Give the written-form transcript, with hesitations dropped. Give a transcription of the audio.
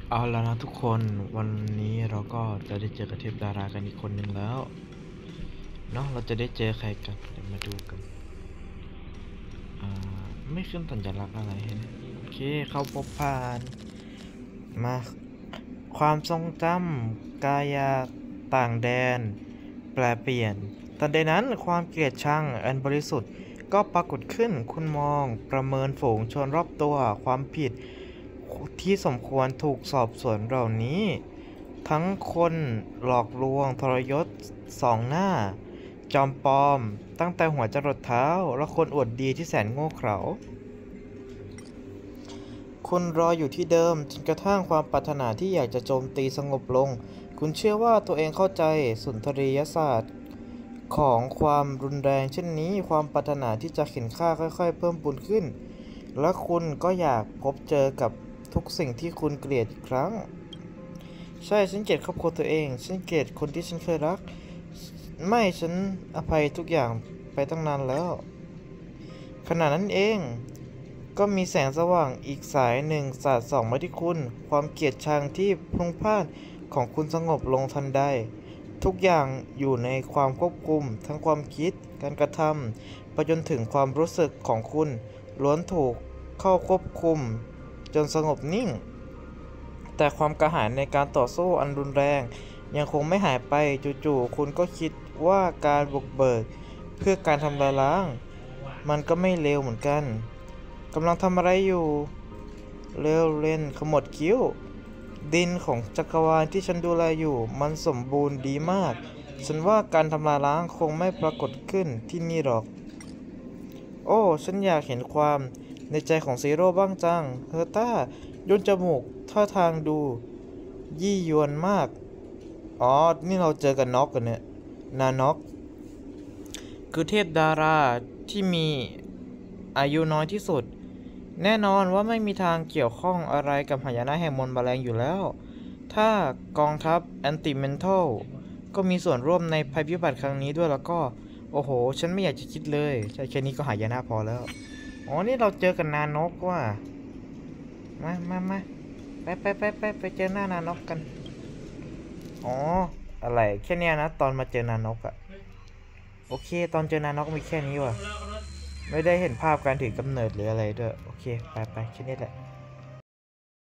เอาแล้วนะทุกคนวันนี้เราก็จะได้เจอกับเทพดารากันอีกคนหนึ่งแล้วเนาะเราจะได้เจอใครกันเดี๋ยวมาดูกันไม่ขึ้นสัญลักษณ์อะไรให้นะโอเคเข้าพบผ่านมาความทรงจำกายาต่างแดนแปลเปลี่ยนทันใดนั้นความเกลียดชังอันบริสุทธิ์ก็ปรากฏขึ้นคุณมองประเมินฝูงชนรอบตัวความผิดที่สมควรถูกสอบสวนเหล่านี้ ทั้งคนหลอกลวงทรยศสองหน้าจอมปลอมตั้งแต่หัวจรดเท้าและคนอวดดีที่แสนโง่เขลาคุณรออยู่ที่เดิมจนกระทั่งความปรารถนาที่อยากจะโจมตีสงบลงคุณเชื่อว่าตัวเองเข้าใจสุนทรียศาสตร์ของความรุนแรงเช่นนี้ความปรารถนาที่จะเข็นฆ่าค่อยๆเพิ่มพูนขึ้นและคุณก็อยากพบเจอกับทุกสิ่งที่คุณเกลียดอีกครั้งใช่ฉันเกลียดครอบครัวตัวเองฉันเกลียดคนที่ฉันเคยรักไม่ฉันอภัยทุกอย่างไปตั้งนานแล้วขณะนั้นเองก็มีแสงสว่างอีกสายหนึ่งสาดส่องมาที่คุณความเกลียดชังที่พลุ่งพล่านของคุณสงบลงทันใดทุกอย่างอยู่ในความควบคุมทั้งความคิดการกระทำไปจนถึงความรู้สึกของคุณล้วนถูกเข้าควบคุมจนสงบนิ่งแต่ความกระหายในการต่อสู้อันรุนแรงยังคงไม่หายไปจู่ๆคุณก็คิดว่าการบุกเบิกเพื่อการทำลายล้างมันก็ไม่เลวเหมือนกันกำลังทำอะไรอยู่เร็วเล่นขมวดคิ้วดินของจักรวาลที่ฉันดูแลอยู่มันสมบูรณ์ดีมากฉันว่าการทำลายล้างคงไม่ปรากฏขึ้นที่นี่หรอกโอ้ฉันอยากเห็นความในใจของซีโร่บ้างจังเฮอร์ต้าย่นจมูกท่าทางดูยี่ยวนมากอ๋อนี่เราเจอกันน็อกกันเนี่ยนาน็อกคือเทพดาราที่มีอายุน้อยที่สุดแน่นอนว่าไม่มีทางเกี่ยวข้องอะไรกับหายนะแห่งมนต์แมลงอยู่แล้วถ้ากองทัพแอนติเมนทัลก็มีส่วนร่วมในภัยพิบัติครั้งนี้ด้วยแล้วก็โอ้โหฉันไม่อยากจะคิดเลยใช่แค่นี้ก็หายนะพอแล้วอ๋อนี่เราเจอกันนานกว่ะมาไปเจอหน้านานกกันอ๋ออะไรแค่เนี้ยนะตอนมาเจอนานกอะโอเคตอนเจอนานกมีแค่นี้ว่ะไม่ได้เห็นภาพการถือกำเนิดหรืออะไรด้วยโอเคไปแค่นี้แหละ